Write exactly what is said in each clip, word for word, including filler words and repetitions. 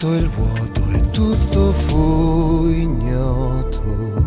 tutto il vuoto e tutto fu ignoto,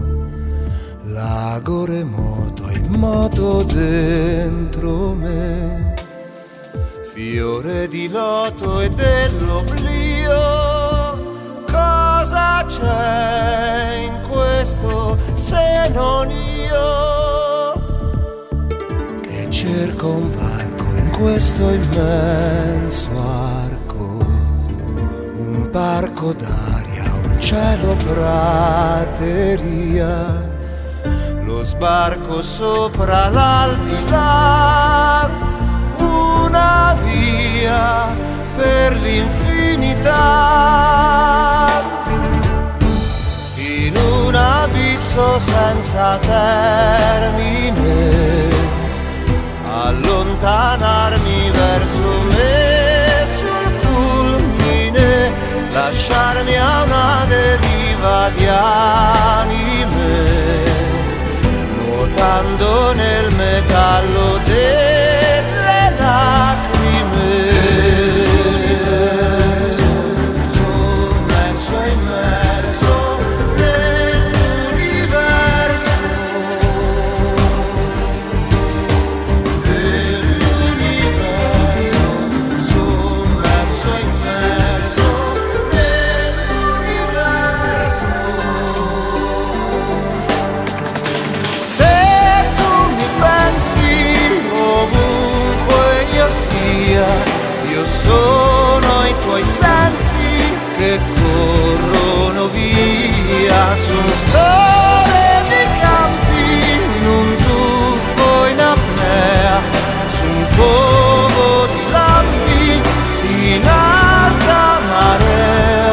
lago remoto in moto dentro me, fiore di loto e dell'oblio. Cosa c'è in questo se non io che cerco un varco in questo immenso arco, un parco d'aria, un cielo prateria, lo sbarco sopra l'aldilà, una via per l'infinità, in un abisso senza termine, allontanarmi verso me sul culmine, lasciarmi a una deriva di anime, nuotando nel metallo delle lacrime. Sommerso e immerso nell'universo, nell'universo, sommerso e immerso nell'universo. Se tu mi pensi ovunque io sia, io sono i tuoi sensi che corrono via su un sole di campi, in un tuffo in apnea, su un covo di lampi in alta marea.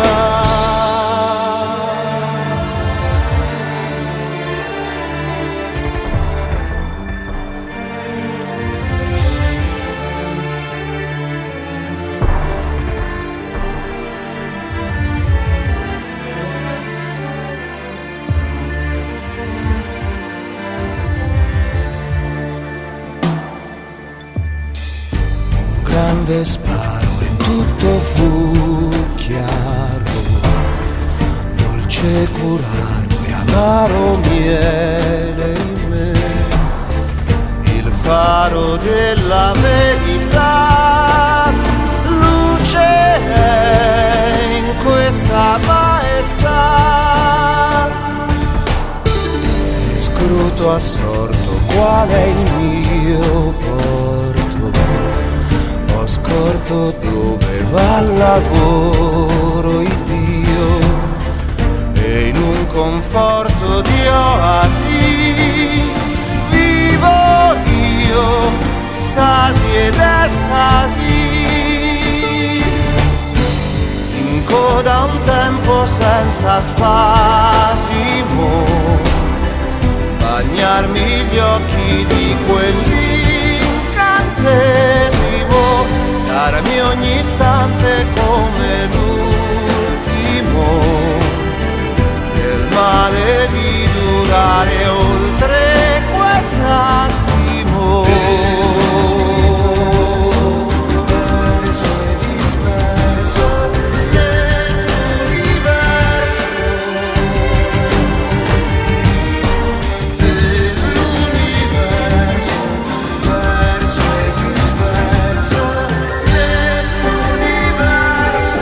Grande sparo e tutto fu chiaro, dolce curaro e amaro miele in me, il faro della verità, luce è in questa maestà, e scruto assorto qual è il mio porto, ho scorto dove va al lavoro il Dio, e in un conforto di oasi vivo io, stasi ed estasi, in coda a un tempo senza spasimo, bagnarmi gli occhi di quell'incantesimo, darmi ogni istante come l'ultimo, del male di durare oltre quest'attimo. Perso e disperso nell'universo, nell'universo, perso e disperso nell'universo.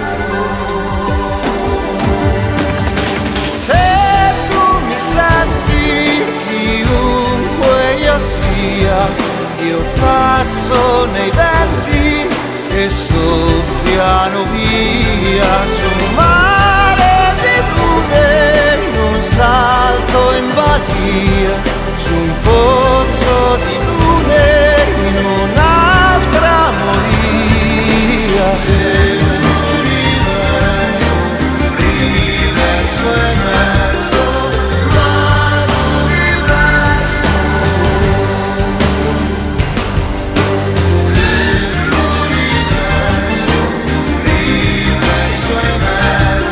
Se tu mi senti chiunque io sia, io passo nei venti che soffiano via su un mare di dune, in un salto in balia, su un pozzo di lune, in un'altra moria. Nell'universo, riverso emerso, l'universo. Nell'universo, riverso emerso.